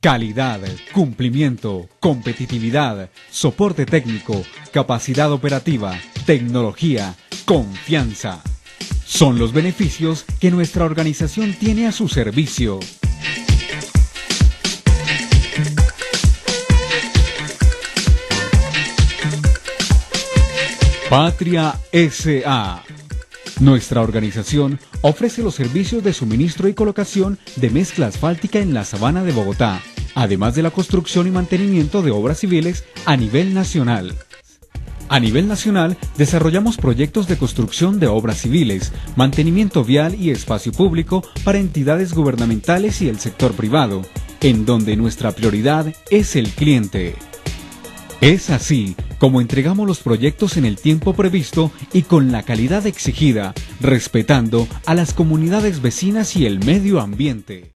Calidad, cumplimiento, competitividad, soporte técnico, capacidad operativa, tecnología, confianza. Son los beneficios que nuestra organización tiene a su servicio. Patria S.A. Nuestra organización ofrece los servicios de suministro y colocación de mezcla asfáltica en la Sabana de Bogotá, además de la construcción y mantenimiento de obras civiles a nivel nacional. A nivel nacional, desarrollamos proyectos de construcción de obras civiles, mantenimiento vial y espacio público para entidades gubernamentales y el sector privado, en donde nuestra prioridad es el cliente. Es así como entregamos los proyectos en el tiempo previsto y con la calidad exigida, respetando a las comunidades vecinas y el medio ambiente.